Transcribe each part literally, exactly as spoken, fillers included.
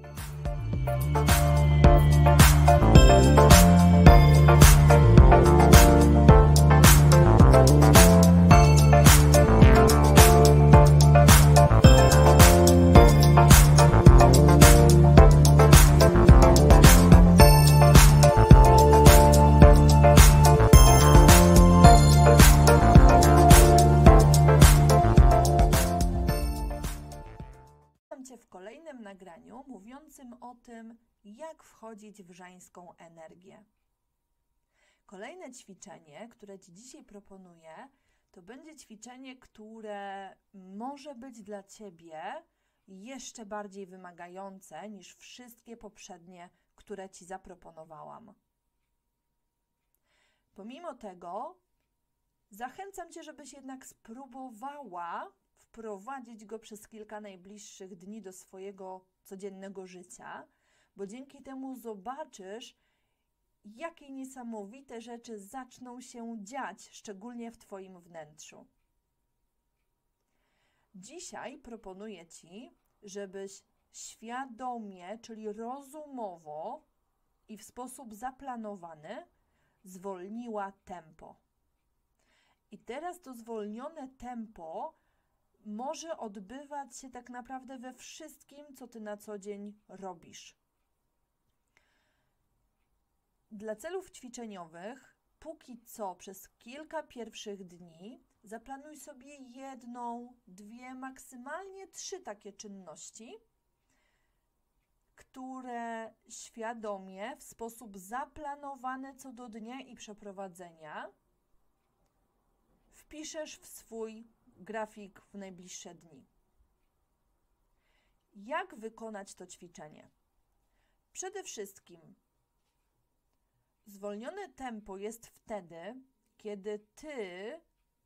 Cię w kolejnym nagraniu mówiącym o tym, jak wchodzić w żeńską energię. Kolejne ćwiczenie, które Ci dzisiaj proponuję, to będzie ćwiczenie, które może być dla Ciebie jeszcze bardziej wymagające niż wszystkie poprzednie, które Ci zaproponowałam. Pomimo tego zachęcam Cię, żebyś jednak spróbowała wprowadzić go przez kilka najbliższych dni do swojego codziennego życia, bo dzięki temu zobaczysz, jakie niesamowite rzeczy zaczną się dziać, szczególnie w Twoim wnętrzu. Dzisiaj proponuję Ci, żebyś świadomie, czyli rozumowo i w sposób zaplanowany zwolniła tempo. I teraz to zwolnione tempo może odbywać się tak naprawdę we wszystkim, co Ty na co dzień robisz. Dla celów ćwiczeniowych, póki co przez kilka pierwszych dni zaplanuj sobie jedną, dwie, maksymalnie trzy takie czynności, które świadomie, w sposób zaplanowany co do dnia i przeprowadzenia wpiszesz w swój grafik w najbliższe dni. Jak wykonać to ćwiczenie? Przede wszystkim zwolnione tempo jest wtedy, kiedy Ty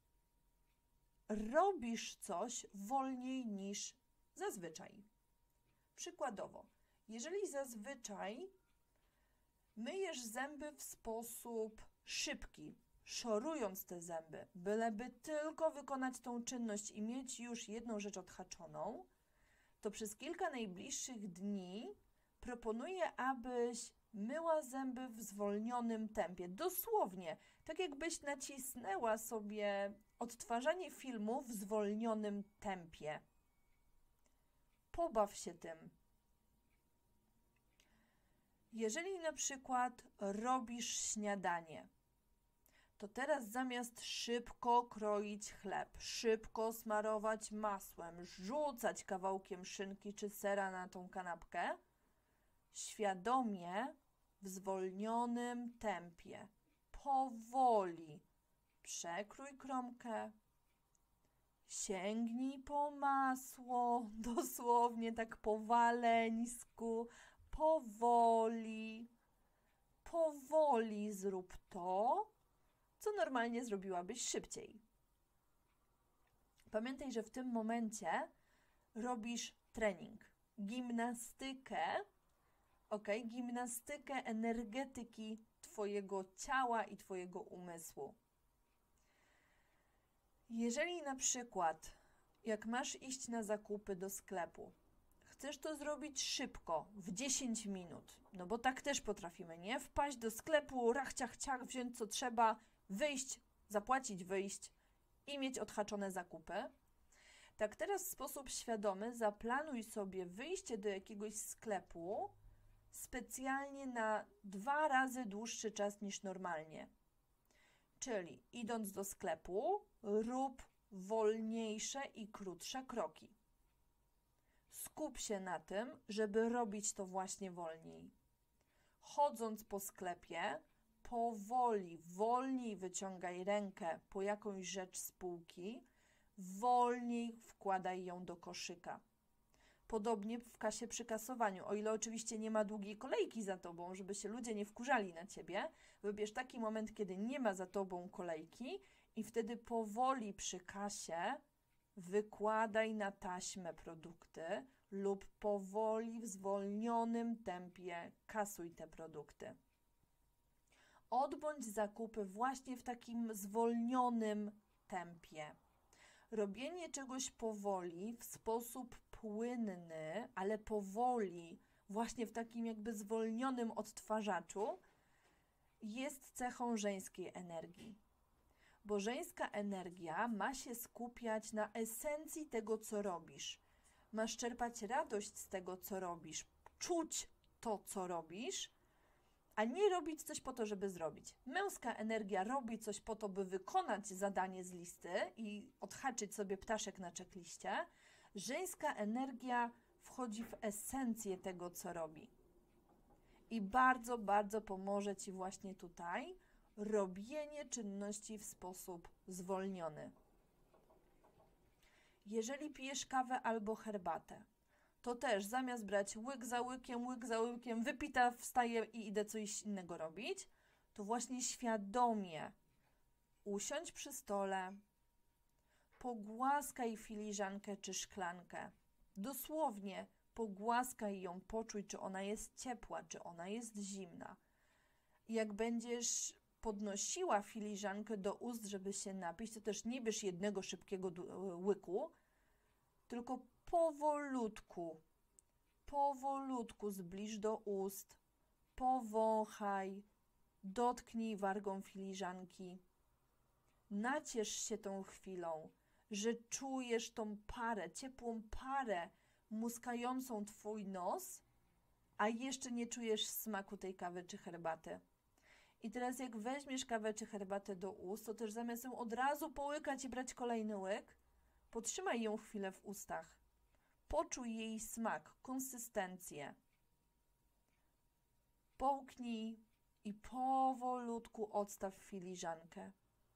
robisz coś wolniej niż zazwyczaj. Przykładowo, jeżeli zazwyczaj myjesz zęby w sposób szybki, szorując te zęby, byleby tylko wykonać tą czynność i mieć już jedną rzecz odhaczoną, to przez kilka najbliższych dni proponuję, abyś myła zęby w zwolnionym tempie. Dosłownie, tak jakbyś nacisnęła sobie odtwarzanie filmu w zwolnionym tempie. Pobaw się tym. Jeżeli na przykład robisz śniadanie, to teraz zamiast szybko kroić chleb, szybko smarować masłem, rzucać kawałkiem szynki czy sera na tą kanapkę, świadomie, w zwolnionym tempie, powoli przekrój kromkę, sięgnij po masło, dosłownie tak powaleńsku, powoli, powoli zrób to, co normalnie zrobiłabyś szybciej. Pamiętaj, że w tym momencie robisz trening, gimnastykę, ok, gimnastykę energetyki Twojego ciała i Twojego umysłu. Jeżeli na przykład, jak masz iść na zakupy do sklepu, chcesz to zrobić szybko, w dziesięć minut, no bo tak też potrafimy, nie? Wpaść do sklepu, rach, ciach, ciach, wziąć co trzeba, wyjść, zapłacić, wyjść i mieć odhaczone zakupy. Tak teraz w sposób świadomy zaplanuj sobie wyjście do jakiegoś sklepu specjalnie na dwa razy dłuższy czas niż normalnie. Czyli idąc do sklepu, rób wolniejsze i krótsze kroki. Skup się na tym, żeby robić to właśnie wolniej. Chodząc po sklepie, powoli, wolniej wyciągaj rękę po jakąś rzecz z półki, wolniej wkładaj ją do koszyka. Podobnie w kasie przy kasowaniu, o ile oczywiście nie ma długiej kolejki za Tobą, żeby się ludzie nie wkurzali na Ciebie, wybierz taki moment, kiedy nie ma za Tobą kolejki i wtedy powoli przy kasie wykładaj na taśmę produkty lub powoli w zwolnionym tempie kasuj te produkty. Odbądź zakupy właśnie w takim zwolnionym tempie. Robienie czegoś powoli, w sposób płynny, ale powoli, właśnie w takim jakby zwolnionym odtwarzaczu, jest cechą żeńskiej energii. Bo żeńska energia ma się skupiać na esencji tego, co robisz. Masz czerpać radość z tego, co robisz, czuć to, co robisz, a nie robić coś po to, żeby zrobić. Męska energia robi coś po to, by wykonać zadanie z listy i odhaczyć sobie ptaszek na checkliście. Żeńska energia wchodzi w esencję tego, co robi. I bardzo, bardzo pomoże Ci właśnie tutaj robienie czynności w sposób zwolniony. Jeżeli pijesz kawę albo herbatę, to też zamiast brać łyk za łykiem, łyk za łykiem, wypita, wstaję i idę coś innego robić, to właśnie świadomie usiądź przy stole, pogłaskaj filiżankę czy szklankę. Dosłownie pogłaskaj ją, poczuj, czy ona jest ciepła, czy ona jest zimna. Jak będziesz podnosiła filiżankę do ust, żeby się napić, to też nie bierz jednego szybkiego łyku, tylko powolutku, powolutku zbliż do ust, powąchaj, dotknij wargą filiżanki. Naciesz się tą chwilą, że czujesz tą parę, ciepłą parę muskającą Twój nos, a jeszcze nie czujesz smaku tej kawy czy herbaty. I teraz jak weźmiesz kawę czy herbatę do ust, to też zamiast ją od razu połykać i brać kolejny łyk, potrzymaj ją chwilę w ustach. Poczuj jej smak, konsystencję. Połknij i powolutku odstaw filiżankę.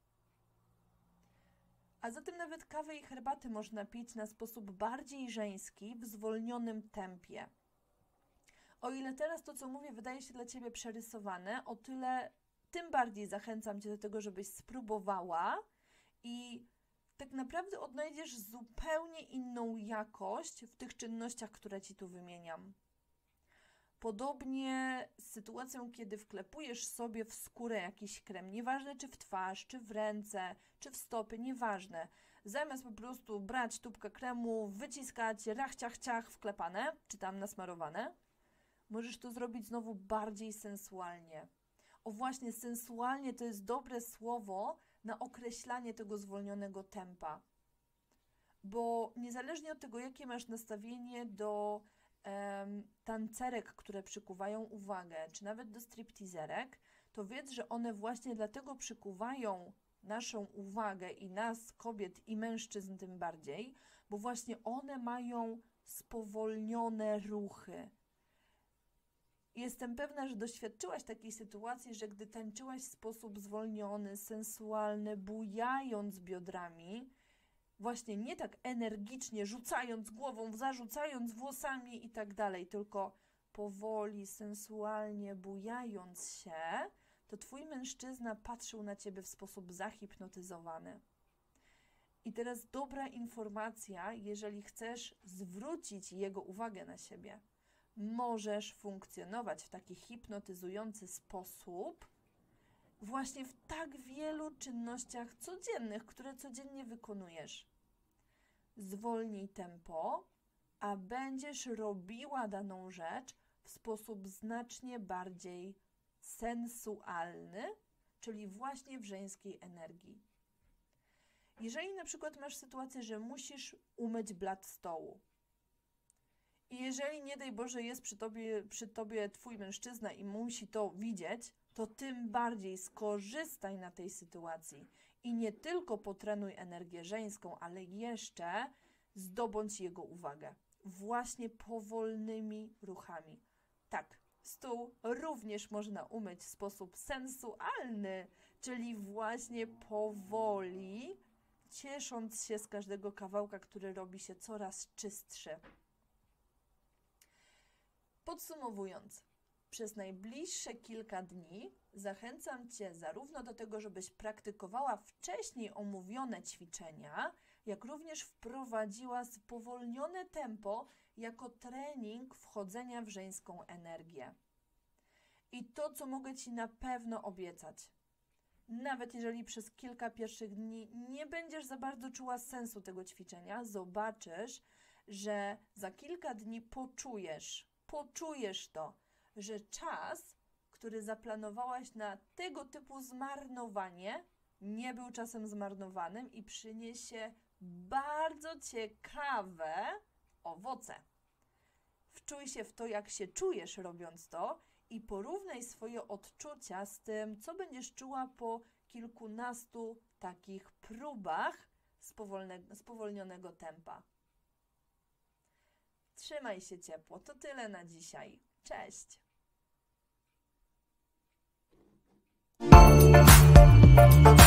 A zatem nawet kawę i herbaty można pić na sposób bardziej żeński, w zwolnionym tempie. O ile teraz to, co mówię, wydaje się dla Ciebie przerysowane, o tyle tym bardziej zachęcam Cię do tego, żebyś spróbowała i tak naprawdę odnajdziesz zupełnie inną jakość w tych czynnościach, które Ci tu wymieniam. Podobnie z sytuacją, kiedy wklepujesz sobie w skórę jakiś krem, nieważne czy w twarz, czy w ręce, czy w stopy, nieważne. Zamiast po prostu brać tubkę kremu, wyciskać, rach, ciach, ciach, wklepane, czy tam nasmarowane, możesz to zrobić znowu bardziej sensualnie. O właśnie, sensualnie to jest dobre słowo na określanie tego zwolnionego tempa. Bo niezależnie od tego, jakie masz nastawienie do em, tancerek, które przykuwają uwagę, czy nawet do stripteaserek, to wiedz, że one właśnie dlatego przykuwają naszą uwagę i nas, kobiet i mężczyzn tym bardziej, bo właśnie one mają spowolnione ruchy. Jestem pewna, że doświadczyłaś takiej sytuacji, że gdy tańczyłaś w sposób zwolniony, sensualny, bujając biodrami, właśnie nie tak energicznie, rzucając głową, zarzucając włosami i tak dalej, tylko powoli, sensualnie bujając się, to Twój mężczyzna patrzył na Ciebie w sposób zahipnotyzowany. I teraz dobra informacja, jeżeli chcesz zwrócić jego uwagę na siebie. Możesz funkcjonować w taki hipnotyzujący sposób właśnie w tak wielu czynnościach codziennych, które codziennie wykonujesz. Zwolnij tempo, a będziesz robiła daną rzecz w sposób znacznie bardziej sensualny, czyli właśnie w żeńskiej energii. Jeżeli na przykład masz sytuację, że musisz umyć blat stołu, i jeżeli, nie daj Boże, jest przy tobie, przy tobie Twój mężczyzna i musi to widzieć, to tym bardziej skorzystaj na tej sytuacji i nie tylko potrenuj energię żeńską, ale jeszcze zdobądź jego uwagę. Właśnie powolnymi ruchami. Tak, stół również można umyć w sposób sensualny, czyli właśnie powoli, ciesząc się z każdego kawałka, który robi się coraz czystszy. Podsumowując, przez najbliższe kilka dni zachęcam Cię zarówno do tego, żebyś praktykowała wcześniej omówione ćwiczenia, jak również wprowadziła spowolnione tempo jako trening wchodzenia w żeńską energię. I to, co mogę Ci na pewno obiecać, nawet jeżeli przez kilka pierwszych dni nie będziesz za bardzo czuła sensu tego ćwiczenia, zobaczysz, że za kilka dni poczujesz poczujesz to, że czas, który zaplanowałaś na tego typu zmarnowanie, nie był czasem zmarnowanym i przyniesie bardzo ciekawe owoce. Wczuj się w to, jak się czujesz robiąc to i porównaj swoje odczucia z tym, co będziesz czuła po kilkunastu takich próbach spowolne- spowolnionego tempa. Trzymaj się ciepło. To tyle na dzisiaj. Cześć!